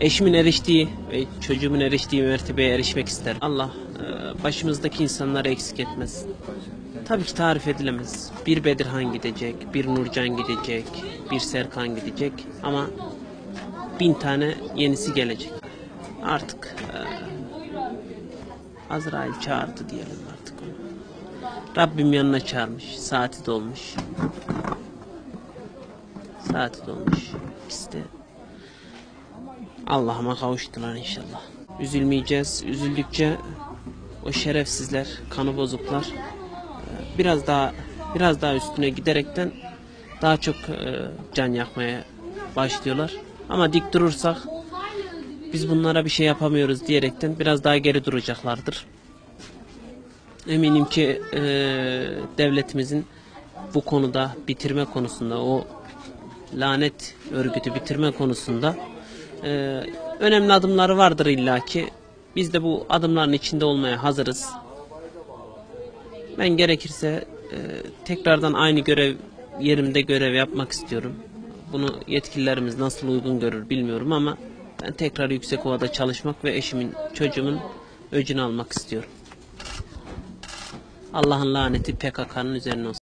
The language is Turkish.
Eşimin eriştiği ve çocuğumun eriştiği mertebeye erişmek isterim. Allah başımızdaki insanları eksik etmez. Tabii ki tarif edilemez. Bir Bedirhan gidecek, bir Nurcan gidecek, bir Serkan gidecek ama 1000 tane yenisi gelecek. Artık Azrail çağırdı diyelim artık onu. Rabbim yanına çağırmış. Saati dolmuş. Saati dolmuş. İşte Allah'ıma kavuştular inşallah. Üzülmeyeceğiz. Üzüldükçe o şerefsizler, kanı bozuklar biraz daha üstüne giderekten daha çok can yakmaya başlıyorlar. Ama dik durursak biz bunlara bir şey yapamıyoruz diyerekten biraz daha geri duracaklardır. Eminim ki devletimizin bu konuda bitirme konusunda, o lanet örgütü bitirme konusunda önemli adımları vardır illaki. Biz de bu adımların içinde olmaya hazırız. Ben gerekirse tekrardan aynı yerimde görev yapmak istiyorum. Bunu yetkililerimiz nasıl uygun görür bilmiyorum ama ben tekrar Yüksekova'da çalışmak ve eşimin, çocuğumun öcünü almak istiyorum. Allah'ın laneti PKK'nın üzerine olsun.